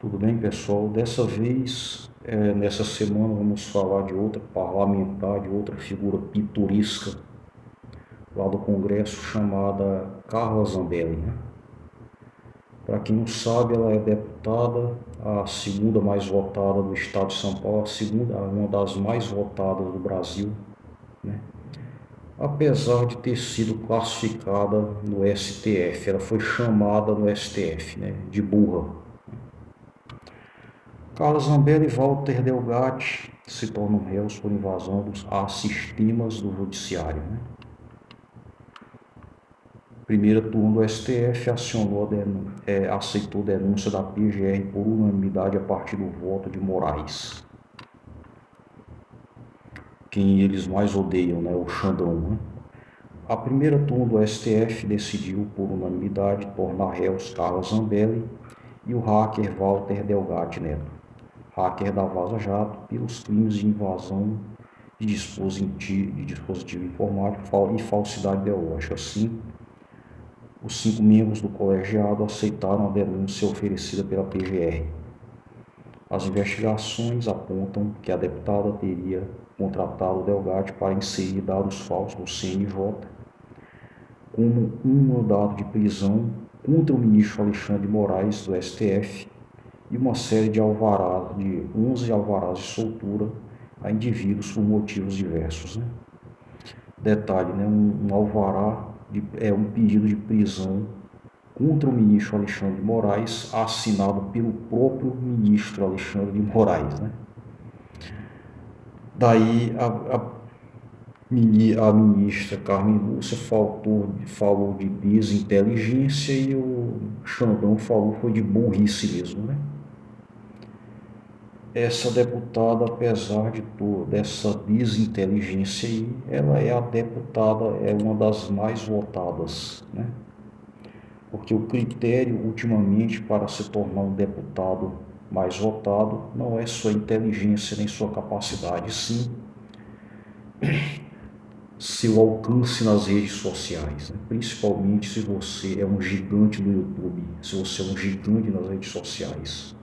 Tudo bem, pessoal? Dessa vez, nessa semana, vamos falar de outra parlamentar, de outra figura pitoresca lá do Congresso, chamada Carla Zambelli, né? Para quem não sabe, ela é deputada, a segunda mais votada do estado de São Paulo, a segunda, uma das mais votadas do Brasil, né? Apesar de ter sido classificada no STF, ela foi chamada no STF, né, de burra. Carla Zambelli e Walter Delgatti se tornam réus por invasão a sistemas do judiciário, né? Primeira turma do STF aceitou denúncia da PGR por unanimidade a partir do voto de Moraes. Quem eles mais odeiam, né? O Xandão, né? A primeira turma do STF decidiu por unanimidade tornar réus Carla Zambelli e o hacker Walter Delgatti Neto, hacker da Vaza Jato, pelos crimes de invasão de dispositivo informático e falsidade ideológica. Assim, os 5 membros do colegiado aceitaram a denúncia oferecida pela PGR. As investigações apontam que a deputada teria contratado o Delgatti para inserir dados falsos no CNJ, como um mandado de prisão contra o ministro Alexandre de Moraes, do STF, e uma série de 11 alvarás de soltura a indivíduos por motivos diversos, né? Detalhe, né? Um alvará é um pedido de prisão contra o ministro Alexandre de Moraes, assinado pelo próprio ministro Alexandre de Moraes, né? Daí a ministra Carmen Lúcia falou de desinteligência e o Xandão foi de burrice mesmo, né? Essa deputada, apesar de toda essa desinteligência aí, ela é uma das mais votadas, né? Porque o critério, ultimamente, para se tornar um deputado mais votado, não é sua inteligência nem sua capacidade, sim seu alcance nas redes sociais, né? Principalmente se você é um gigante do YouTube, se você é um gigante nas redes sociais.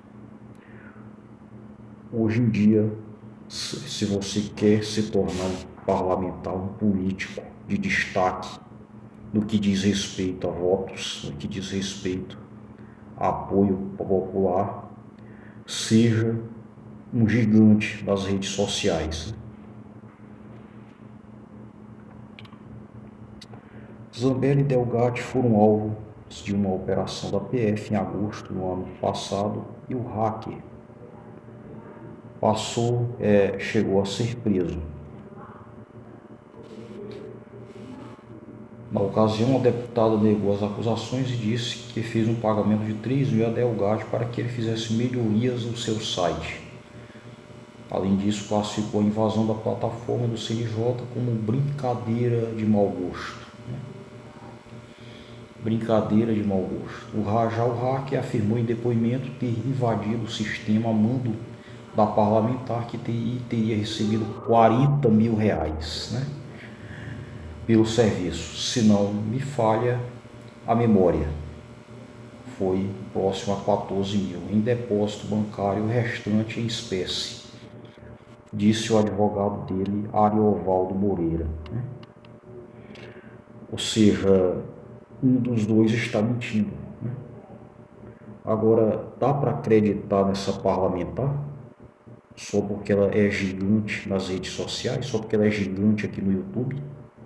Hoje em dia, se você quer se tornar um parlamentar, um político de destaque no que diz respeito a votos, no que diz respeito a apoio popular, seja um gigante das redes sociais. Zambelli e Delgatti foram alvo de uma operação da PF em agosto do ano passado e o hacker chegou a ser preso. Na ocasião, a deputada negou as acusações e disse que fez um pagamento de 3 mil a Delgatti para que ele fizesse melhorias no seu site. Além disso, classificou a invasão da plataforma do CNJ como brincadeira de mau gosto. Brincadeira de mau gosto. O hacker afirmou em depoimento ter invadido o sistema a mando da parlamentar que teria recebido 40 mil reais, né, pelo serviço. Se não me falha a memória, foi próximo a 14 mil em depósito bancário, o restante em espécie, disse o advogado dele, Ariovaldo Moreira, né? Ou seja, um dos dois está mentindo, né? Agora, dá para acreditar nessa parlamentar só porque ela é gigante nas redes sociais, só porque ela é gigante aqui no YouTube?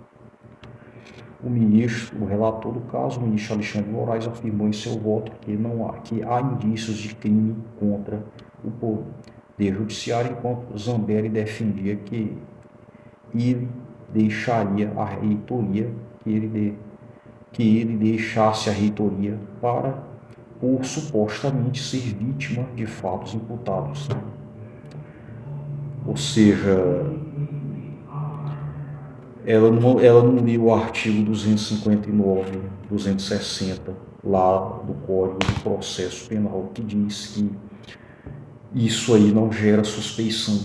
O relator do caso, o ministro Alexandre de Moraes, afirmou em seu voto que há indícios de crime contra o poder judiciário, enquanto Zambelli defendia que ele deixaria a reitoria, que ele deixasse a reitoria por supostamente ser vítima de fatos imputados. Ou seja, ela não leu o artigo 259, 260 lá do Código de Processo Penal, que diz que isso aí não gera suspeição.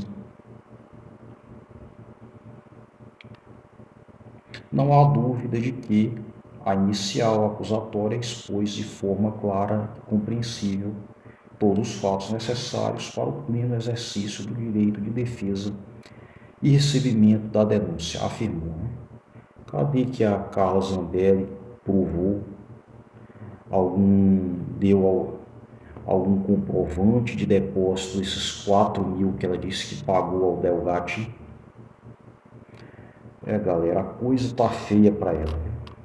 Não há dúvida de que a inicial acusatória expôs de forma clara e compreensível todos os fatos necessários para o pleno exercício do direito de defesa e recebimento da denúncia, afirmou. Né? Cadê que a Carla Zambelli provou deu algum comprovante de depósito desses 4 mil que ela disse que pagou ao Delgatti? Galera, a coisa tá feia para ela.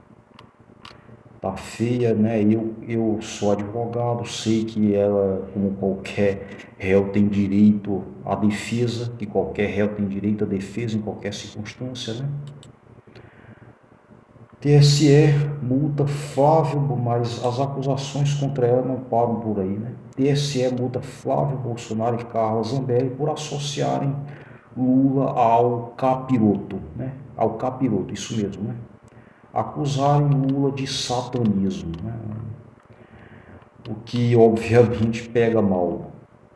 Tá feia, né? Eu sou advogado, sei que ela, como qualquer réu, tem direito à defesa, que qualquer réu tem direito à defesa em qualquer circunstância, né? TSE multa Flávio, mas as acusações contra ela não param por aí, né? TSE multa Flávio Bolsonaro e Carla Zambelli por associarem Lula ao capiroto, né? Ao capiroto, isso mesmo, né? Acusarem Lula de satanismo, né? O que obviamente pega mal.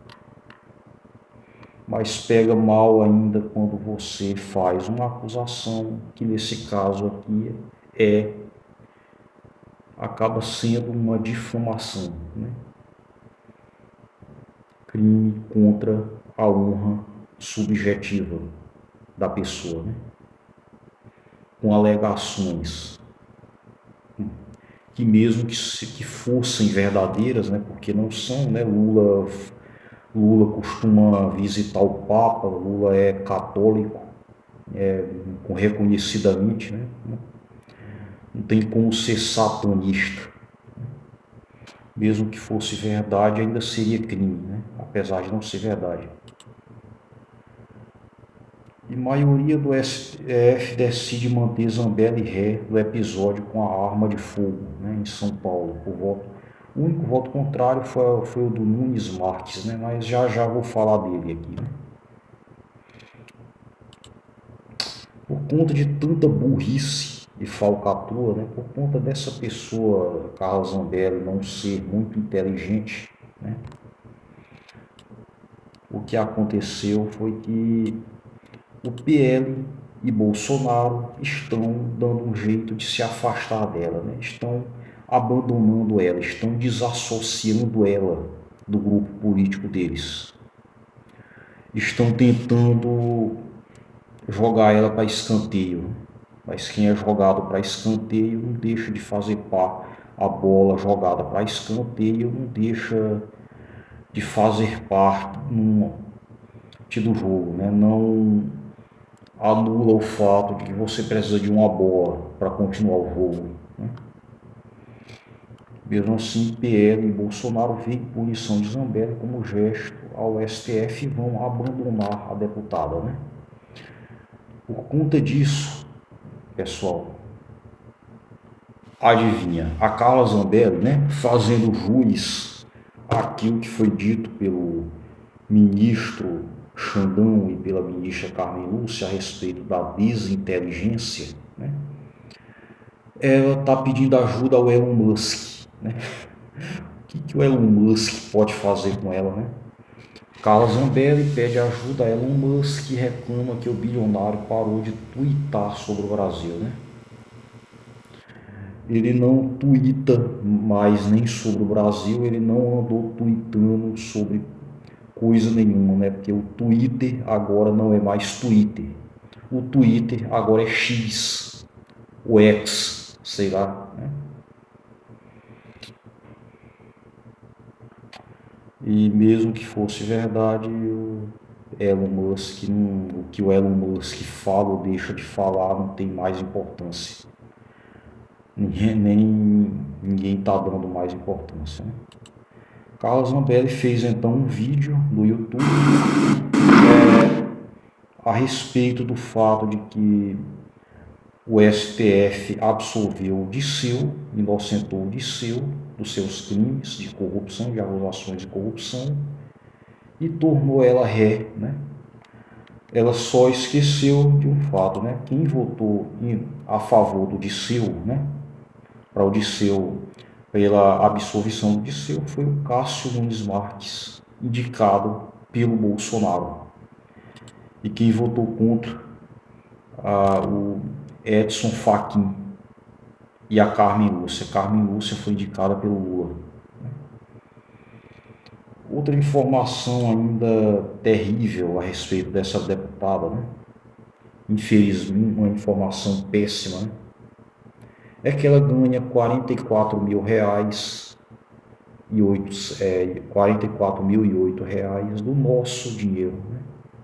Mas pega mal ainda quando você faz uma acusação que nesse caso aqui acaba sendo uma difamação, né? Crime contra a honra subjetiva da pessoa, né? Com alegações que mesmo que fossem verdadeiras, né? Porque não são, né? Lula costuma visitar o Papa, Lula é católico, reconhecidamente, né? Não tem como ser satanista. Mesmo que fosse verdade, ainda seria crime, né? Apesar de não ser verdade. E a maioria do STF decide manter Zambelli ré do episódio com a arma de fogo, né, em São Paulo. O único voto contrário foi o do Nunes Marques, né? Mas já vou falar dele aqui, né? Por conta de tanta burrice e falcatrua, né? Por conta dessa pessoa, Carla Zambelli, não ser muito inteligente, né? O que aconteceu foi que o PL e Bolsonaro estão dando um jeito de se afastar dela, né? Estão abandonando ela, estão desassociando ela do grupo político deles. Estão tentando jogar ela para escanteio, mas quem é jogado para escanteio não deixa de fazer a bola jogada para escanteio, não deixa de fazer parte do jogo, né? Não anula o fato de que você precisa de uma bola para continuar o jogo, né? Mesmo assim, PL e Bolsonaro veem punição de Zambelli como gesto ao STF e vão abandonar a deputada, né? Por conta disso, pessoal, adivinha, a Carla Zambelli, né, fazendo jus àquilo que foi dito pelo ministro Xandão e pela ministra Carmen Lúcia a respeito da desinteligência, né? Ela está pedindo ajuda ao Elon Musk, né? O que o Elon Musk pode fazer com ela, né? Carla Zambelli pede ajuda a Elon Musk e reclama que o bilionário parou de tuitar sobre o Brasil, né? Ele não tuita mais nem sobre o Brasil, ele não andou tuitando sobre coisa nenhuma, né? Porque o Twitter agora não é mais Twitter. O Twitter agora é X, o X, sei lá, né? E mesmo que fosse verdade, o que o Elon Musk fala ou deixa de falar não tem mais importância. Ninguém está dando mais importância, né? Carla Zambelli fez então um vídeo no YouTube a respeito do fato de que o STF absolveu Dirceu, inocentou Dirceu dos seus crimes de corrupção, de acusações de corrupção, e tornou ela ré, né? Ela só esqueceu de um fato, né? Quem votou a favor do Dirceu, né? Para o Dirceu, pela absolvição do Dirceu, foi o Cássio Nunes Marques, indicado pelo Bolsonaro. E quem votou contra o Edson Fachin e a Carmen Lúcia. Carmen Lúcia foi indicada pelo Lula. Outra informação ainda terrível a respeito dessa deputada, né? Infelizmente, uma informação péssima, né? É que ela ganha R$ 44.008 do nosso dinheiro, né?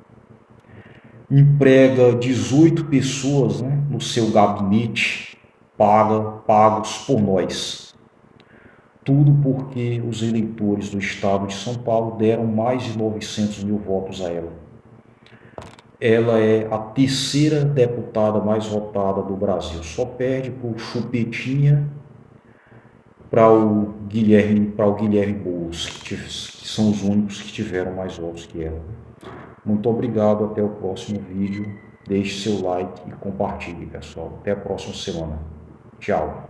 Emprega 18 pessoas, né, no seu gabinete, pagos por nós. Tudo porque os eleitores do estado de São Paulo deram mais de 900 mil votos a ela. Ela é a terceira deputada mais votada do Brasil. Só perde para o Chupetinha, para o Guilherme Boulos, que são os únicos que tiveram mais votos que ela. Muito obrigado, até o próximo vídeo. Deixe seu like e compartilhe, pessoal. Até a próxima semana. Tchau.